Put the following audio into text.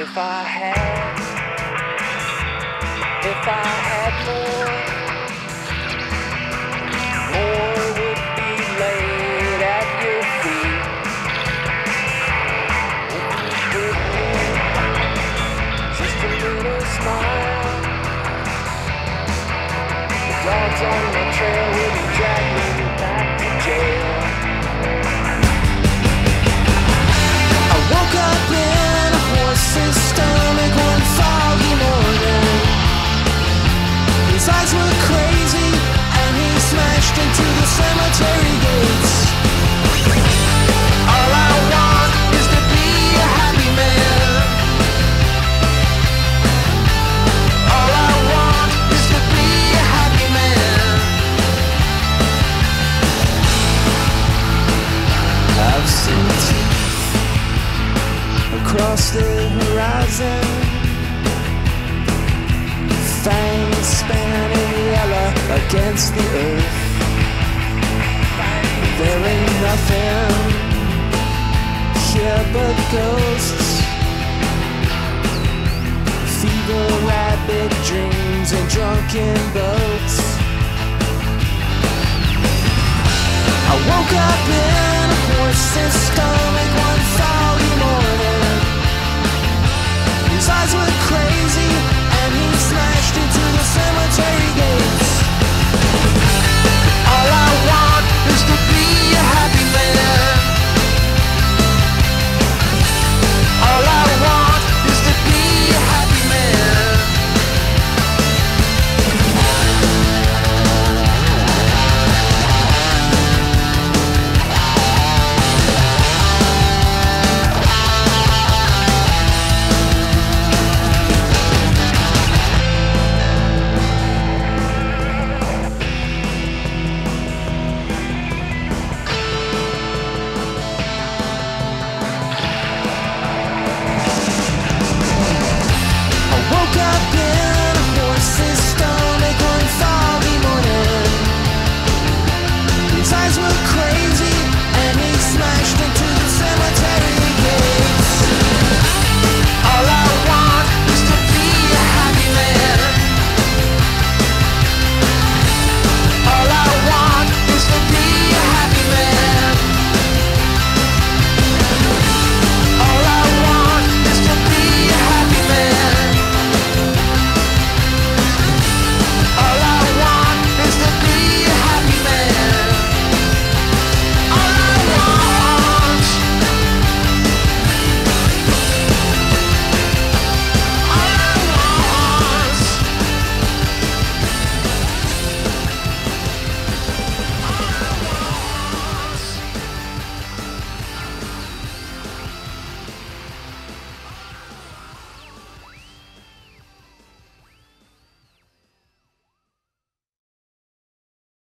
If I had more would be laid at your feet. With me, just a little smile. The dogs on my trail will be dragging me back to jail. I woke up in a horse's stomach one foggy morning. His eyes were crazy, and he smashed into the cemetery gates. All I want is to be a happy man. All I want is to be a happy man. I've seen teeth across the horizon, fangs spanning yellow against the earth. There ain't nothing here but ghosts, fever, rabid dreams, and drunken boats. I woke up in